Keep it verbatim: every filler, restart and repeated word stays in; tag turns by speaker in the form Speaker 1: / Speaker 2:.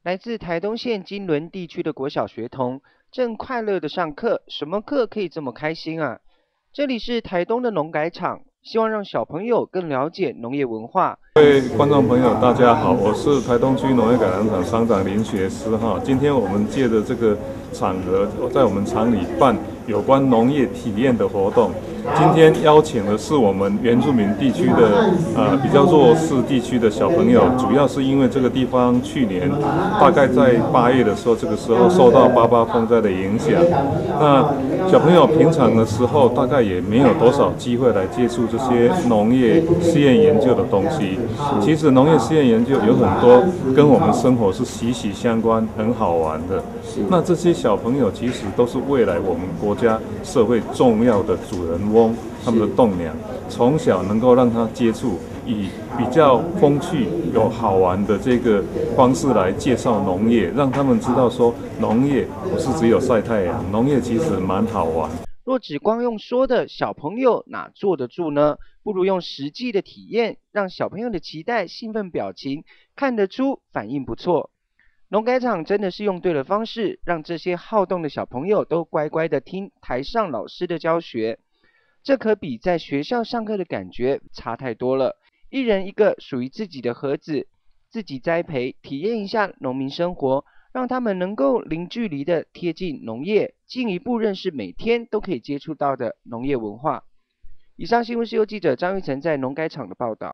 Speaker 1: 来自台东县金轮地区的国小学童正快乐的上课，什么课可以这么开心啊？这里是台东的农改场，希望让小朋友更了解农业文化。
Speaker 2: 各位观众朋友，大家好，我是台东区农业改良场厂长林学师哈。今天我们借着这个场合，在我们厂里办有关农业体验的活动。今天邀请的是我们原住民地区的呃比较弱势地区的小朋友，主要是因为这个地方去年大概在八月的时候，这个时候受到八八风灾的影响，那小朋友平常的时候大概也没有多少机会来接触这些农业试验研究的东西。其实农业试验研究有很多跟我们生活是息息相关、很好玩的。那这些小朋友其实都是未来我们国家社会重要的主人翁，他们的栋梁，从小能够让他接触，以比较风趣、有好玩的这个方式来介绍农业，让他们知道说农业不是只有晒太阳，农业其实蛮好玩。
Speaker 1: 若只光用说的，小朋友哪坐得住呢？不如用实际的体验，让小朋友的期待、兴奋表情看得出反应不错。农改场真的是用对了方式，让这些好动的小朋友都乖乖的听台上老师的教学。这可比在学校上课的感觉差太多了。一人一个属于自己的盒子，自己栽培，体验一下农民生活，让他们能够零距离的贴近农业，进一步认识每天都可以接触到的农业文化。以上新闻是由记者张玉成在农改场的报道。